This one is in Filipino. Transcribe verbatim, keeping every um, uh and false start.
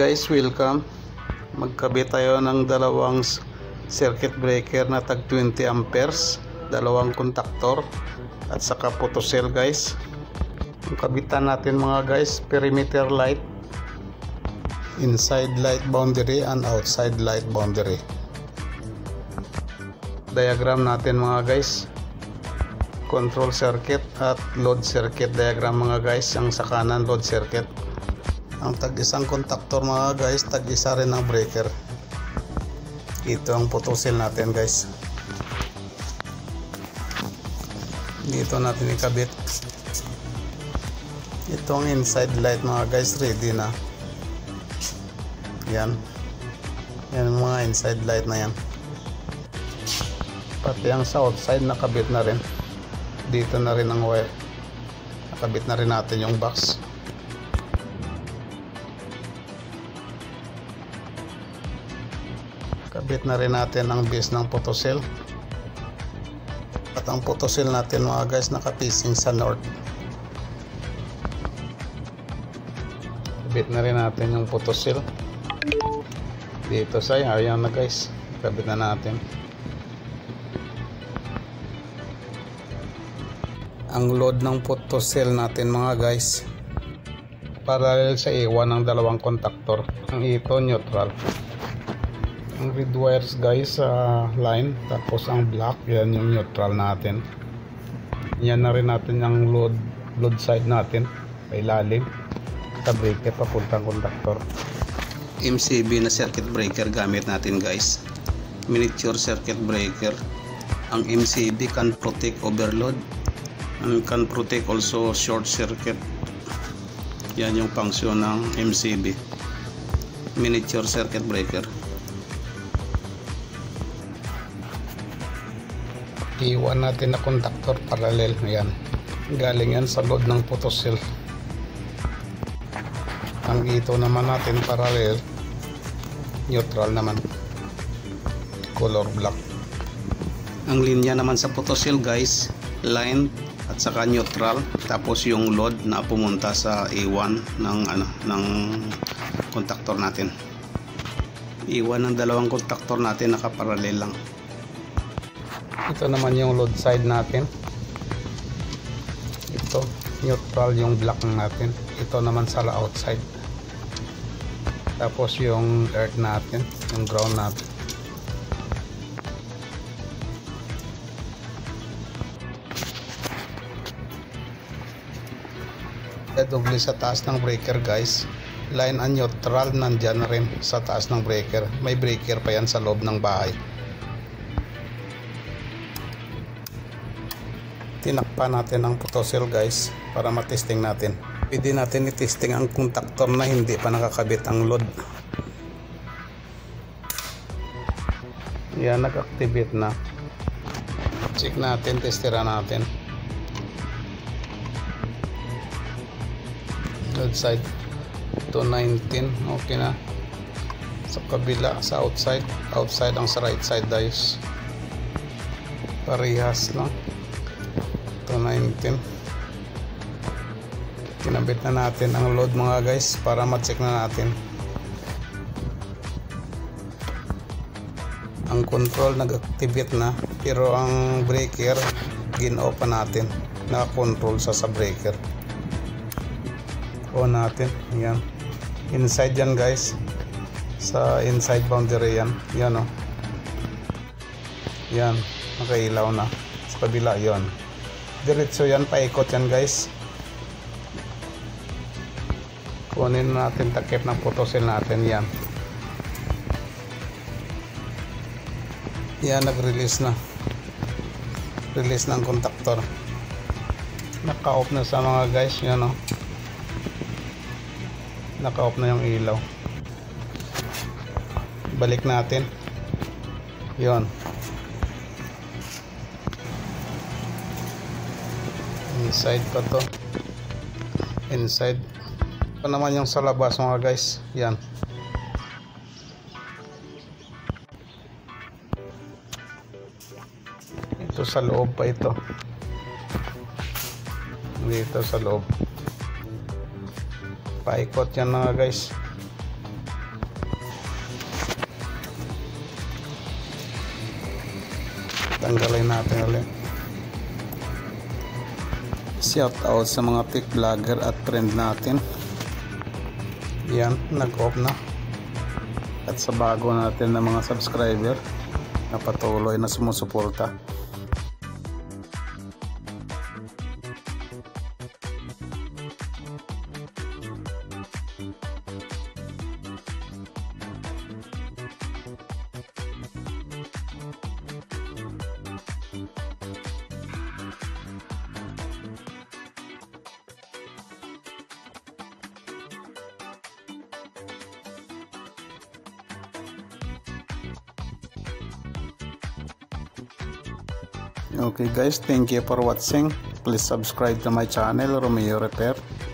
guys, welcome. Magkabit tayo ng dalawang circuit breaker na tag twenty amperes, dalawang kontaktor at saka photocell guys. Ang kabitan natin mga guys, perimeter light, inside light boundary and outside light boundary. Diagram natin mga guys, control circuit at load circuit diagram mga guys. Ang sa kanan load circuit, ang tag isang kontaktor mga guys, tag isa rin ang breaker. Ito ang photocell natin guys, dito natin ikabit. Ito ang inside light mga guys, ready na yan. Yan mga inside light na yan. Pati ang sa outside nakabit na rin. Dito na rin ang wire, nakabit na rin natin yung box. Kabit na rin natin ang base ng photocell. At ang photocell natin mga guys nakapising sa north. Kabit na rin natin yung photocell dito sa ayan na guys, kabit na natin. Ang load ng photocell natin mga guys, parallel sa A one ng dalawang kontaktor. Ang ito neutral. Ang red wires guys sa uh, line, tapos ang black yan yung neutral natin. Yan na rin natin ang load load side natin sa ilalim, sa breaker papuntang kontaktor. M C B na circuit breaker gamit natin guys, miniature circuit breaker. Ang M C B can protect overload and can protect also short circuit. Yan yung function ng M C B, miniature circuit breaker. Iwan natin na kontaktor parallel, yan galing yan sa load ng photocell. Ang ito naman natin parallel, neutral naman, color black. Ang linya naman sa photocell guys, line at saka neutral, tapos yung load na pumunta sa A one ng ano ng kontaktor natin. Iwan ng dalawang kontaktor natin nakaparallel lang. Ito naman yung load side natin, ito neutral yung black natin, ito naman sa outside. Tapos yung earth natin, yung ground natin. Doble sa taas ng breaker guys, line and neutral nandyan rin sa taas ng breaker. May breaker pa yan sa loob ng bahay. Tinakpan natin ang photocell guys para matesting natin. Pwede natin i-testing ang kontaktor na hindi pa nakakabit ang load. Yan, nag-activate na. Check natin, testera natin. Load side two nineteen, okay na. Sa kabila, sa outside, outside ang sa right side guys, parehas lang. two nineteen. Kinabit na natin ang load mga guys para ma-check na natin. Ang control nag-activate na, pero ang breaker gin-off pa natin, naka-control sa sa breaker. On natin, yan inside yan guys, sa inside boundary yan, yan o oh. Yan, nakailaw na sa kabila, yon diretso yan, paikot yan guys. Kunin natin takip ng photocell natin, yan yan nag-release na, release ng kontaktor, naka-off na sa mga guys, yan o oh. Naka-off na yung ilaw. Balik natin, yon inside pa to, inside pa naman yung sa labas mga guys, yan ito sa loob pa, ito dito sa loob, paikot yan mga guys. Tanggalin natin ulit. Shout out sa mga tech vlogger at friend natin. Yan, nag-off na. At sa bago natin na mga subscriber na patuloy na sumusuporta. Okay guys, thank you for watching. Please subscribe to my channel, Romeo Repair.